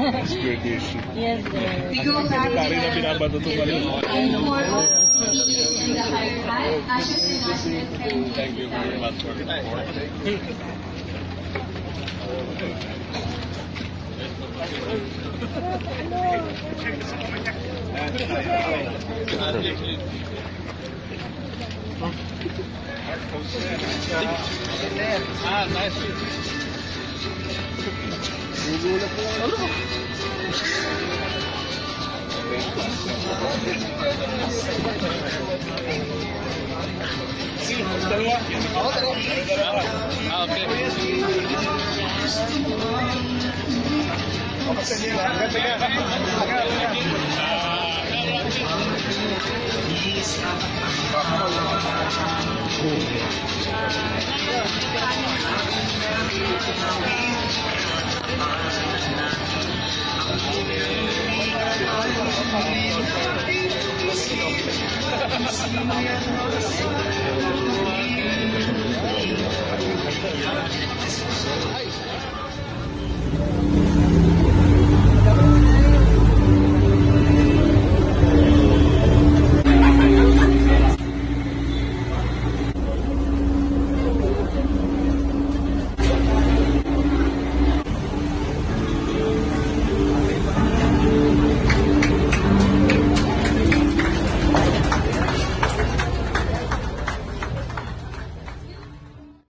Birthday shoot. Yes, sir. We go back to Pare na binabato to pare. and more in the higher hat. Ashes and ashes. Thank you very much for the support. Ah, nice. Gugulat po. Ano? Dalawa. Ako, dalawa. Ah, okay.